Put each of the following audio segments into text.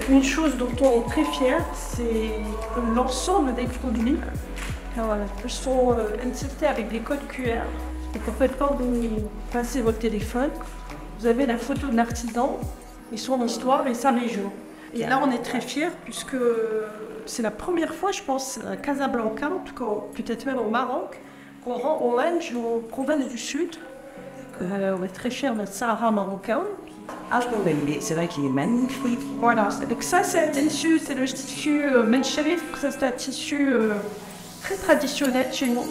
une chose dont on est très fier, c'est l'ensemble des produits sont insertés avec des codes QR. Donc en fait, quand vous passez votre téléphone, vous avez la photo de l'artisan et son histoire et sa région. Et là, on est très fiers puisque c'est la première fois, je pense, à Casablanca, en tout cas peut-être même au Maroc, qu'on rend hommage aux provinces du Sud. On est très fiers de Sahara marocain. Ah, c'est vrai qu'il est magnifique. Voilà, donc ça c'est un tissu, c'est le tissu Menchérif, ça c'est un tissu très traditionnel chez nous.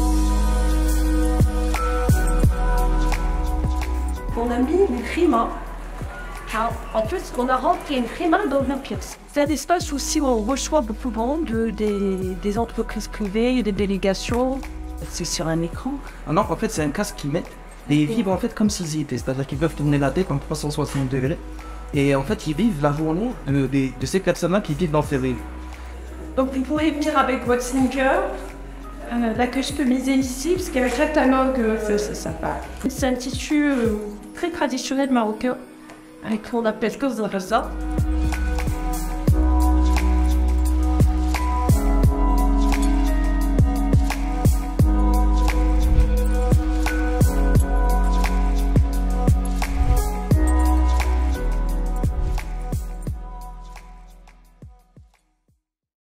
On a mis une rima. Alors, en plus, on a rentré une rima dans une pièce. C'est un espace aussi où on reçoit beaucoup de monde, des entreprises privées, des délégations. C'est sur un écran. Ah non, en fait, c'est un casque qu'ils mettent. Et ils vivent en fait comme s'ils y étaient, c'est-à-dire qu'ils peuvent tourner la tête en 360 degrés. Et en fait, ils vivent la journée de ces personnes-là qui vivent dans ces villes. Donc vous pouvez venir avec votre sneaker, la customiser ici, parce qu'il y a un catalogue, c'est sympa. C'est un tissu très traditionnel marocain, qu'on appelle Kozaraza.